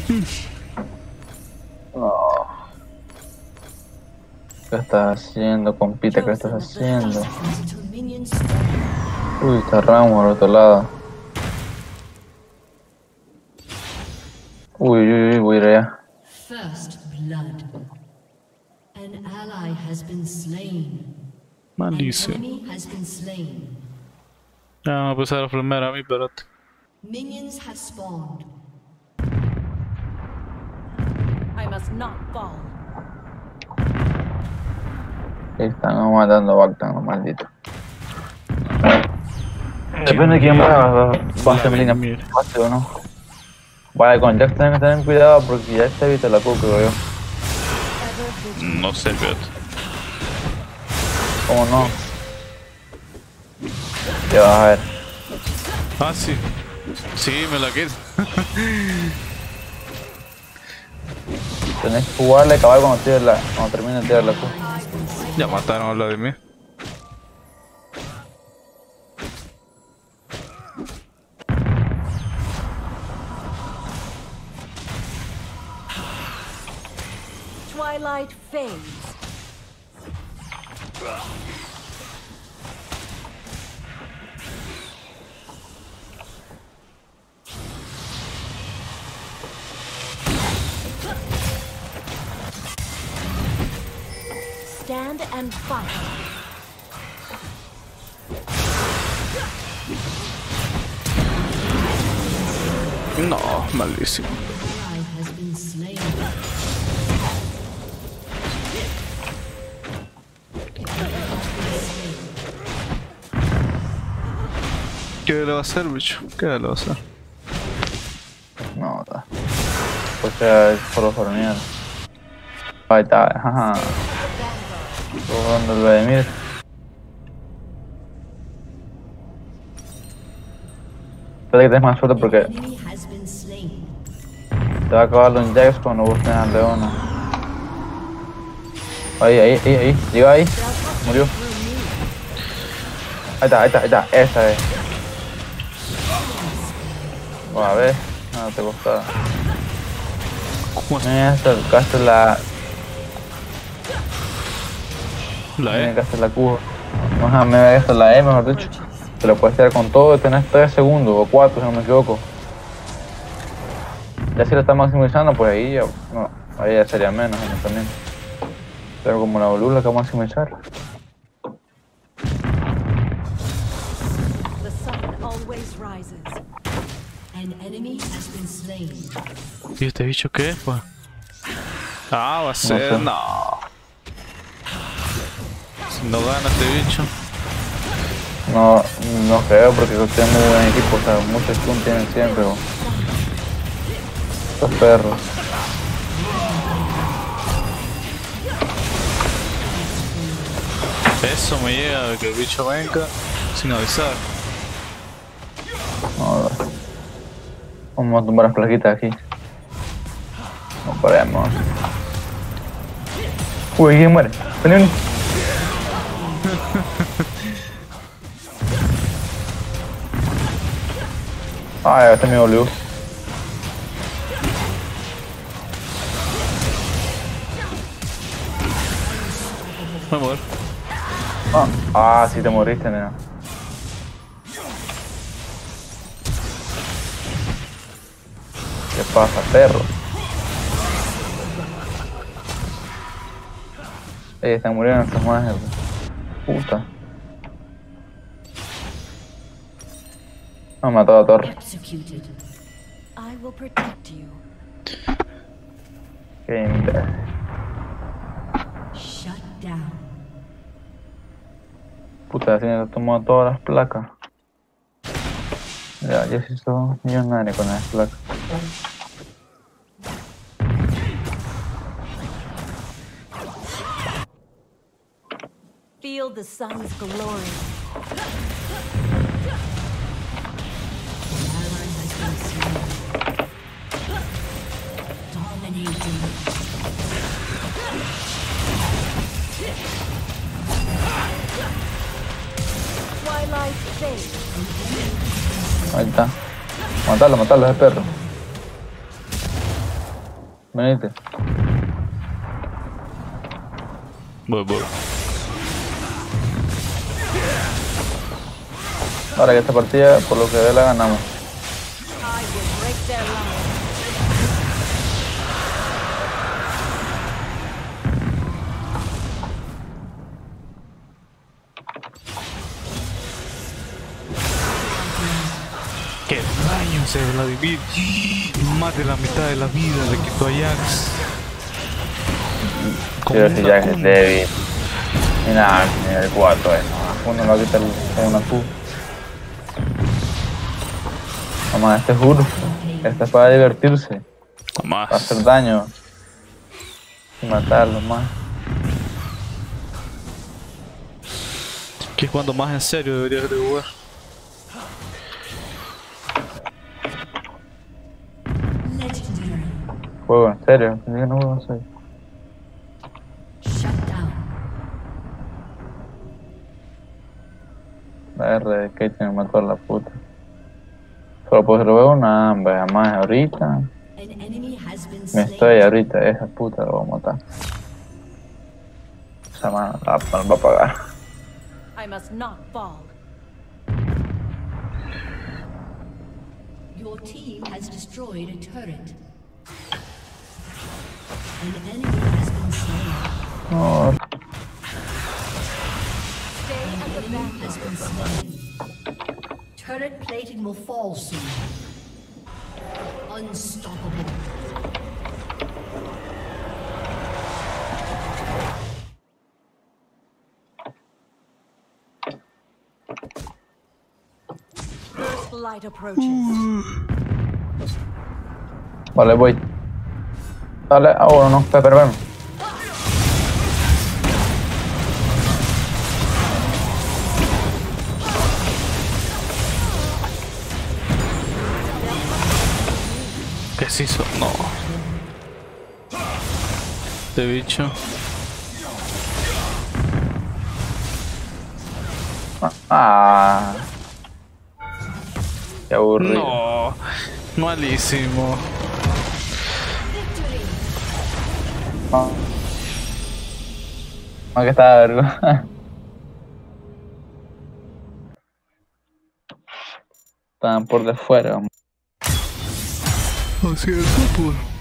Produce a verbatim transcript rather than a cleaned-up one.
No. ¿Qué estás haciendo, compita? ¿Qué estás haciendo? Uy, está Ramos al otro lado. Uy, uy, uy, voy a ir allá. First blood. An ally has been slain. Malísimo. An enemy has been slain. Ya vamos a empezar a flamear a mí, espérate. Minions have spawned. I must not fall. Están matando Bactan, los malditos. Depende de quién va, va a ser mi línea fácil o no. Vale, con Jax tienen que tener cuidado porque Jax te evita la Q, creo yo. No sé, espérate. ¿Cómo no? Ya vas a ver. Ah, sí. Sí, me la quito. Tenés que jugarle cabal cuando, tires la, cuando termine de tirar la Q. Ya mataron a la de mí. Twilight fades. Stand and fight. No, malísimo. Ally has been slain. ¿Qué le va a hacer, bicho? ¿Qué le va a hacer? No, está. Pues ya es por los mierda. Ahí está, jaja. Jugando el Vladimir. Espera que tenés más suerte porque Enemy has been slain. te va a acabar los Jax cuando busquen al Leona. Ahí, ahí, ahí, ahí. Llega ahí. Murió. Ahí está, ahí está, ahí está. Esa es. Bueno, a ver. No te costaba. ¿Cómo es? Me acercaste la. La Tiene E. que hacer la Q. Ajá, me voy a hacer la E, mejor dicho. Te lo puedes tirar con todo y tenés tres segundos o cuatro si no me equivoco. Ya si lo está maximizando, pues ahí ya, no, ahí ya sería menos también. Pero como la boluda que vamos a maximizar. The sun always rises. An enemy has been slain. ¿Y este bicho qué es, pues? Ah, va a ser. sé. No. Si no gana este bicho. No, no creo porque tienen muy buen equipo, o sea, muchos stun tienen siempre. O. Estos perros. Eso me llega de que el bicho venga sin avisar. No, vamos a tumbar las plaquitas aquí. No paremos. Uy, ¿quién muere? Vení, vení. Ay, este es mi W. Me muero. Ah, ah, sí te moriste, nena. ¿Qué pasa, perro? Ey, están muriendo estos majes, puta. Me ha matado a Torre. Executed. I will protect you. Qué imbécil. Shut down. Puta, así me tomó todas las placas. Ya, yo sí soy millonario con las placas. Feel the sun's glory. Ally has been slain. Dominating. Twilight fades. Ahí está. Matarlo, matarlo, ese perro. Venite. Voy, voy. Ahora que esta partida, por lo que ve, la ganamos. I will break their line. ¡Qué daño ese Vladimir! Más de la mitad de la vida le quitó a Jax. Como Pero si una ya es cuna. débil. Y nada, ni el cuatro, eh. No, uno lo va a quitar con una Q. Vamos, este es Urf. Este es para divertirse. Más. Para hacer daño. Y matarlo más. Que es cuando más en serio deberías de jugar. Legendary. Juego en serio. Digo, no juego en serio. Shut down. La R de Kate me mató a la puta. Solo pues lo veo una hambre. Además, ahorita. An enemy has been Me slain. estoy ahorita. Esa puta la voy a matar. Esa mano la la va a pagar. I must not fall. Your team has destroyed a turret. An enemy has been slain. No, Stay at the back. Has been slain. Turret plating will fall soon. Unstoppable. First light approaches. vale, voy. Dale, ah, bueno, no, espera, espera. ¿Qué se hizo? No. Este bicho. Ah. Qué aburrido. No. Malísimo. No. No, que estaba verga. Estaban por de fuera. Así es, pues.